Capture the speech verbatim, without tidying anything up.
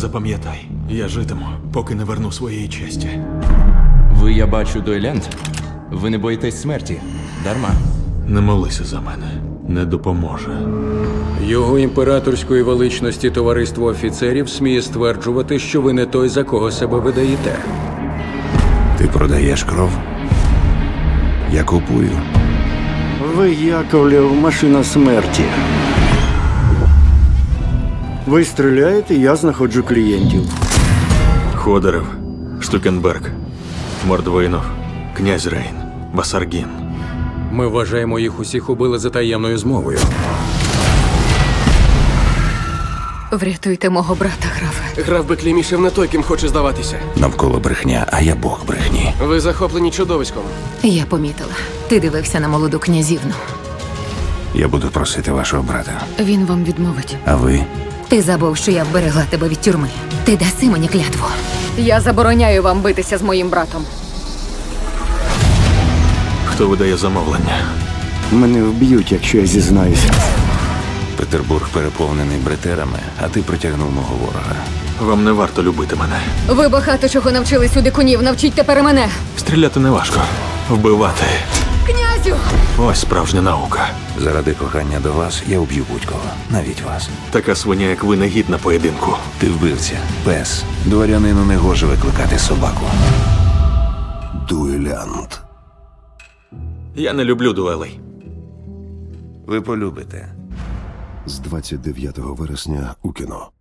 Запам'ятай, я житиму, поки не верну своєї честі. Ви, я бачу, дуелянт. Ви не боїтесь смерті. Дарма. Не молися за мене. Не допоможе. Його імператорської величності товариство офіцерів сміє стверджувати, що ви не той, за кого себе видаєте. Ти продаєш кров? Я купую. Ви Яковлев, машина смерті. Ви стріляєте, я знаходжу клієнтів. Ходоров, Штукенберг, Мордвинов, князь Рейн, Басаргін. Ми вважаємо, їх усіх убили за таємною змовою. Врятуйте мого брата, графе. Граф Беклемішев не той, ким хоче здаватися. Навколо брехня, а я бог брехні. Ви захоплені чудовиськом. Я помітила. Ти дивився на молоду князівну. Я буду просити вашого брата. Він вам відмовить. А ви? Ти забув, що я вберегла тебе від тюрми. Ти даси мені клятву. Я забороняю вам битися з моїм братом. Хто видає замовлення? Мене вб'ють, якщо я зізнаюся. Петербург переповнений бретерами, а ти притягнув мого ворога. Вам не варто любити мене. Ви багато чого навчились у дикунів. Навчіть тепер мене. Стріляти не важко. Вбивати. Князю! Ось справжня наука. Заради кохання до вас я уб'ю будь-кого, навіть вас. Така свиня, як ви, не гідна поєдинку. Ти вбивця, пес. Дворянину не гоже викликати собаку. Дуелянт. Я не люблю дуелей. Ви полюбите. З двадцять дев'ятого вересня у кіно.